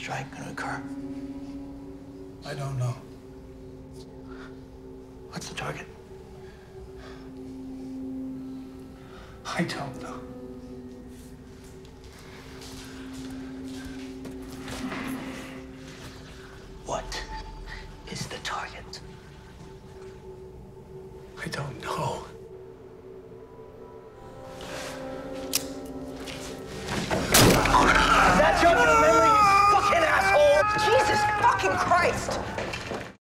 strike going to occur? I don't know. What's the target? I don't know. What is the target? I don't know. Is that joking memory, you fucking asshole? Jesus fucking Christ!